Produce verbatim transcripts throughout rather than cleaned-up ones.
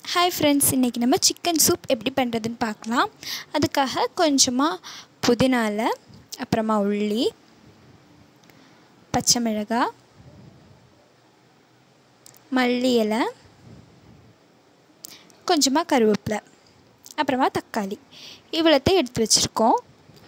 हाय friends इनकी नम्बर chicken soup एप्पडी पண்றதுன்னு பார்க்கலாம் அதுக்காக கொஞ்சமா புதினா இலை அப்புறமா உள்ளி பச்சை மிளகாய் மல்லி இலை கொஞ்சமா கருவேப்பிலை அப்புறமா தக்காளி இவ்வளத்தை எடுத்து வச்சிருக்கோம்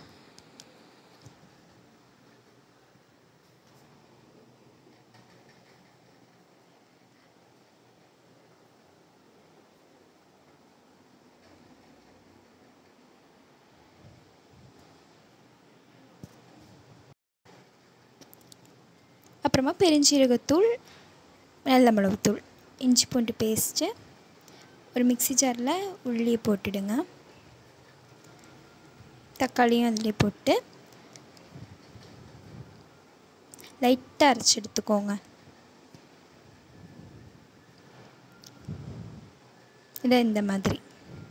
அப்புறமா பெருஞ்சீரகத்தூள் நல்ல மிளகுத்தூள் இஞ்சி பூண்டு பேஸ்ட் ஒரு மிக்ஸி ஜாரில் உள்ளியை போட்டுடுங்க தக்காளியும் அதிலே போட்டு லைட்டாக அரைச்சி எடுத்துக்கோங்க இதை இந்த மாதிரி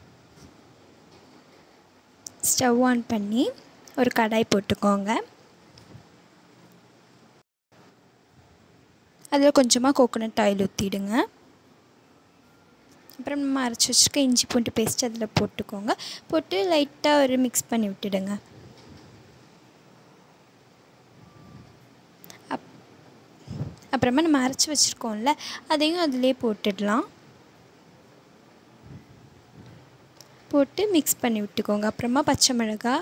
ஸ்டவ் ஆன் பண்ணி ஒரு கடாய் போட்டுக்கோங்க அதில் கொஞ்சமாக கோகோனட் ஆயில் ஊற்றிடுங்க அப்புறம் நம்ம அரைச்சி வச்சுருக்க இஞ்சி பூண்டு பேஸ்ட் அதில் போட்டுக்கோங்க போட்டு லைட்டாக ஒரு மிக்ஸ் பண்ணி விட்டுடுங்க அப் அப்புறமா நம்ம அரைச்சி வச்சுருக்கோம்ல அதையும் அதிலே போட்டுடலாம் போட்டு மிக்ஸ் பண்ணி விட்டுக்கோங்க அப்புறமா பச்சை மிளகாய்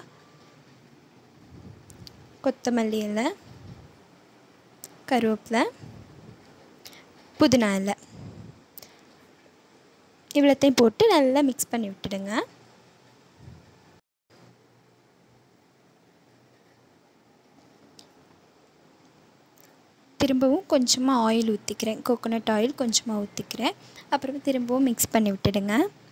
கொத்தமல்லி இலை கருவேப்பிலை புதினா இலை இவ்வளத்தையும் போட்டு நல்லா மிக்ஸ் பண்ணி விட்டுடுங்க திரும்பவும் கொஞ்சமாக ஆயில் ஊற்றிக்கிறேன் கோகோனட் ஆயில் கொஞ்சமாக ஊற்றிக்கிறேன் அப்புறம் திரும்பவும் மிக்ஸ் பண்ணி விட்டுடுங்க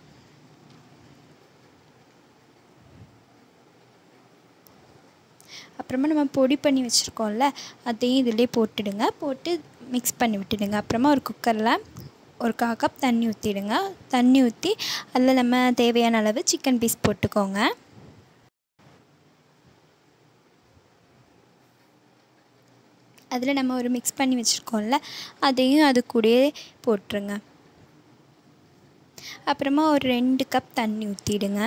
அப்புறமா நம்ம பொடி பண்ணி வச்சுருக்கோம்ல அதையும் இதிலே போட்டுடுங்க போட்டு மிக்ஸ் பண்ணி விட்டுடுங்க அப்புறமா ஒரு குக்கரில் ஒரு கால் கப் தண்ணி ஊற்றிடுங்க தண்ணி ஊற்றி அதில் நம்ம தேவையான அளவு சிக்கன் பீஸ் போட்டுக்கோங்க அதில் நம்ம ஒரு மிக்ஸ் பண்ணி வச்சுருக்கோம்ல அதையும் அது கூடயே போட்டுருங்க அப்புறமா ஒரு ரெண்டு கப் தண்ணி ஊற்றிடுங்க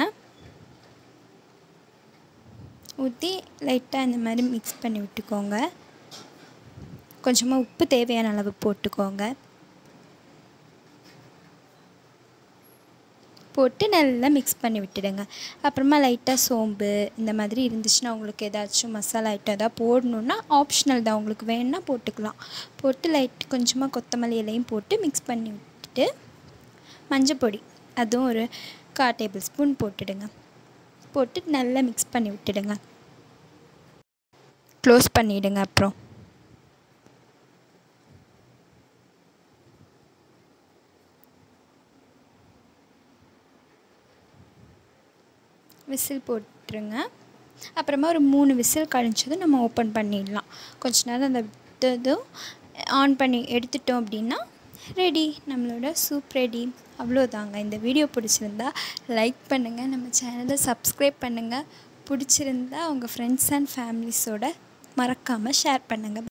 ஊற்றி லைட்டாக இந்த மாதிரி மிக்ஸ் பண்ணி விட்டுக்கோங்க கொஞ்சமாக உப்பு தேவையான அளவு போட்டுக்கோங்க போட்டு நல்லா மிக்ஸ் பண்ணி விட்டுடுங்க அப்புறமா லைட்டாக சோம்பு இந்த மாதிரி இருந்துச்சுன்னா உங்களுக்கு ஏதாச்சும் மசாலா ஐட்டம் எதாவது போடணுன்னா ஆப்ஷனல் தான் உங்களுக்கு வேணுன்னா போட்டுக்கலாம் போட்டு லைட் கொஞ்சமாக கொத்தமல்லி இலையும் போட்டு மிக்ஸ் பண்ணி விட்டுட்டு மஞ்சள் பொடி அதுவும் ஒரு கால் டேபிள் ஸ்பூன் போட்டுடுங்க போட்டு நல்லா மிக்ஸ் பண்ணி விட்டுடுங்க க்ளோஸ் பண்ணிவிடுங்க அப்புறம் விசில் போட்டுருங்க அப்புறமா ஒரு மூணு விசில் கழிச்சதும் நம்ம ஓப்பன் பண்ணிடலாம் கொஞ்ச நேரம் அந்த இதுவும் ஆன் பண்ணி எடுத்துட்டோம் அப்படின்னா ரெடி நம்மளோட சூப் ரெடி அவ்வளோதாங்க இந்த வீடியோ பிடிச்சிருந்தா லைக் பண்ணுங்கள் நம்ம சேனலை சப்ஸ்கிரைப் பண்ணுங்கள் பிடிச்சிருந்தா உங்கள் ஃப்ரெண்ட்ஸ் அண்ட் ஃபேமிலிஸோட மறக்காமல் ஷேர் பண்ணுங்கள்